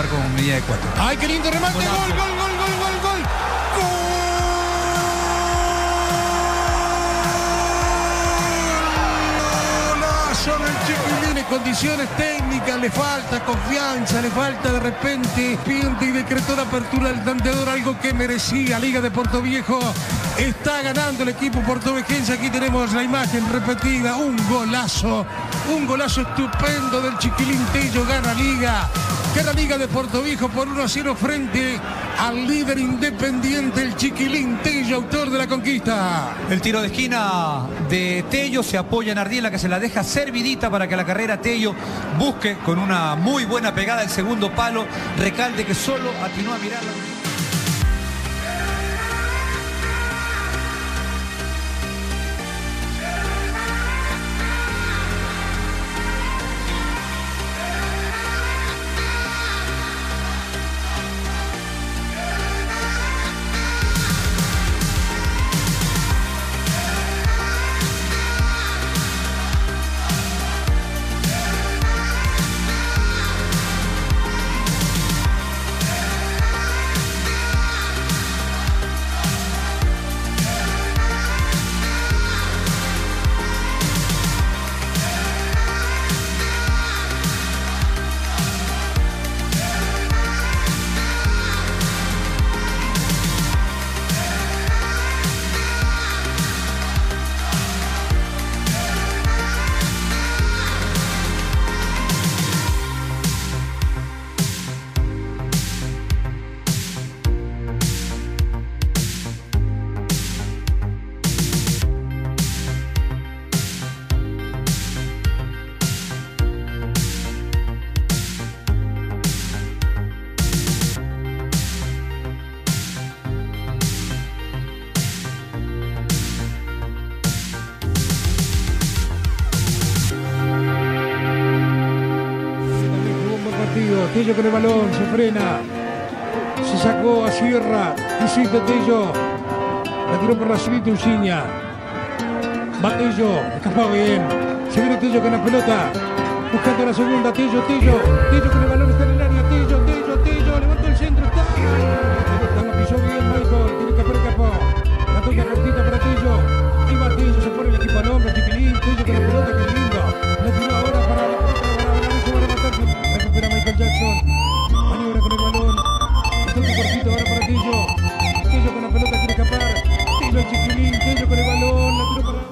jugar con medida de 4. ¡Ay, qué lindo remate! ¡Gol, gol, gol, gol, gol, gol! ¡Golazo del Chiquilín! Condiciones técnicas, le falta confianza, le falta de repente y decretó la apertura del tanteador, algo que merecía Liga de Portoviejo. Está ganando el equipo portovejense. Aquí tenemos la imagen repetida, un golazo estupendo del Chiquilín Tello. Gana Liga de Portoviejo por 1-0 frente al líder independiente, el Chiquilín Tello, autor de la conquista. El tiro de esquina de Tello, se apoya en Ardiela, que se la deja servidita para que la carrera Tello busque con una muy buena pegada el segundo palo. Recalde, que solo atinó a mirarla. Tello con el balón, se frena, se sacó a Sierra, insiste Tello, la tiró por la siguiente Uciña, va Tello, escapó bien, se viene Tello con la pelota, buscando la segunda, Tello con el balón, está en el área, Tello, levantó el centro, la pisó bien Michael, tiene que escapó, la toca cortita para Tello, ahí va Tello, se pone el equipo al hombro, Chiquilín, Tello con la pelota, que lindo, la tiró ahora para recupera Michael Jackson, maniobra con el balón, toque cortito ahora para Tello con la pelota, quiere escapar, Tello el Chiquilín, Tello con el balón, la tiró para...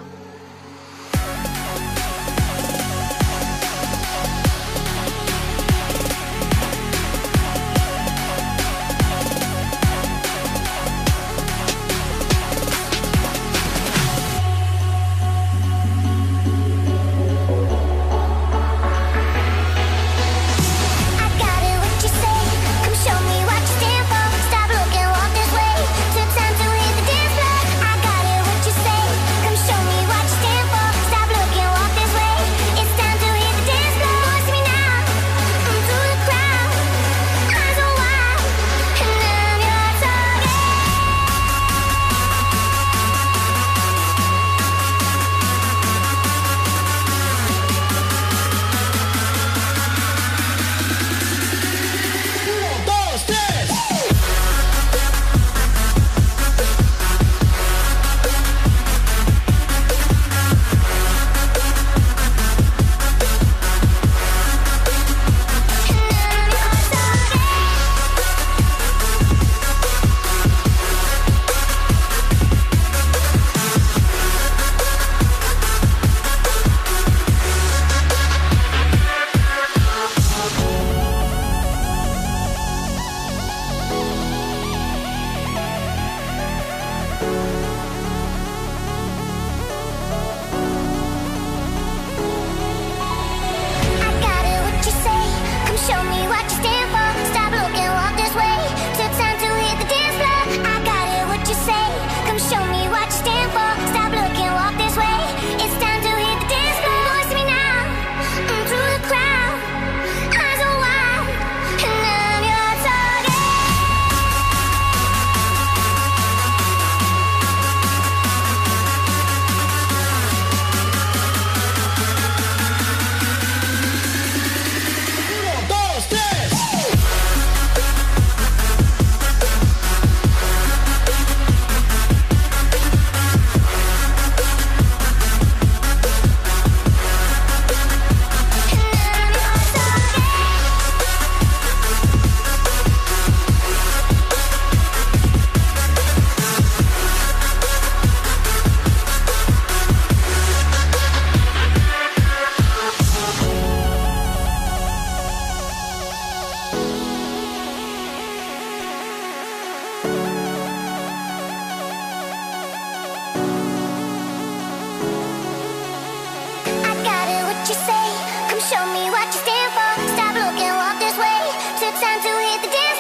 with the dance.